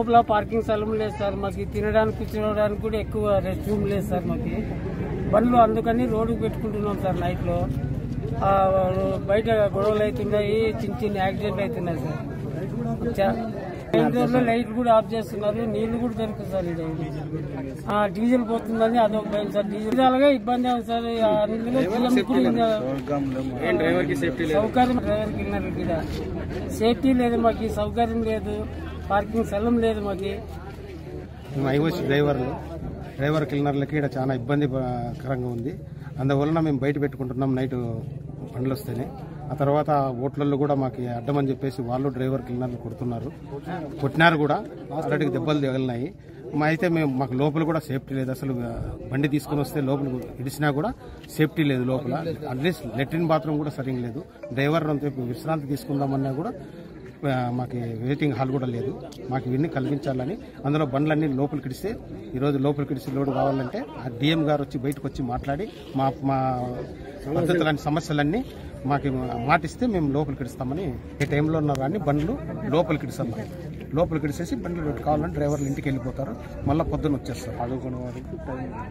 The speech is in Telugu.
లోపల పార్కింగ్ స్థలం లేదు సార్. మాకు తినడానికి కూర్చోడానికి కూడా ఎక్కువ రెస్ట్ రూమ్ లేదు సార్. మాకు బండ్లు అందుకని రోడ్డుకు పెట్టుకుంటున్నాం సార్. నైట్లో బయట గొడవలు అవుతున్నాయి, చిన్న చిన్న యాక్సిడెంట్లు అవుతున్నాయి సార్. లైట్లు కూడా ఆఫ్ చేస్తున్నారు, నీళ్లు కూడా దొరుకుతుంది సార్. ఇది డీజిల్ పోతుందని అదొక భయం సార్. డీజిల్ అలాగే ఇబ్బంది ఉంది సార్. అందులో సౌకర్యం డ్రైవర్కి కూడా సేఫ్టీ లేదు, మాకు సౌకర్యం లేదు, పార్కింగ్ స్థలం లేదు మాకు. ఐఓసి డ్రైవర్ క్లీనర్లకి ఇక్కడ చాలా ఇబ్బందికరంగా ఉంది. అందువలన మేము బయట పెట్టుకుంటున్నాం నైట్ బండ్లు వస్తేనే. ఆ తర్వాత ఓట్లలో కూడా మాకు అడ్డమని చెప్పేసి వాళ్ళు డ్రైవర్ క్లీనర్లు కొట్టినారు కూడా. ఆల్రెడీ దెబ్బలు తగిలినాయి. అయితే మాకు లోపల కూడా సేఫ్టీ లేదు. అసలు బండి తీసుకుని వస్తే లోపల ఇడిచినా కూడా సేఫ్టీ లేదు లోపల. అట్లీస్ట్ లెట్రిన్ బాత్రూమ్ కూడా సరిగ్గా లేదు. డ్రైవర్ విశ్రాంతి తీసుకుందామన్నా కూడా మాకు వెయిటింగ్ హాల్ కూడా లేదు. మాకు ఇవన్నీ కల్పించాలని, అందులో బండ్లన్నీ లోపలికి ఇడిస్తే ఈరోజు లోపలికి ఇడిచి లోడ్ కావాలంటే ఆ డిఎం గారు వచ్చి బయటకు వచ్చి మాట్లాడి మా పద్ధతులన్నీ సమస్యలన్నీ మాకు మాటిస్తే మేము లోపలికి ఇస్తామని. ఏ టైంలో ఉన్నా కానీ బండ్లు లోపలికి ఇస్తాం. లోపలికి ఇడిసేసి బండ్లు కావాలంటే డ్రైవర్లు ఇంటికి వెళ్ళిపోతారు. మళ్ళీ పొద్దున్న వచ్చేస్తారు.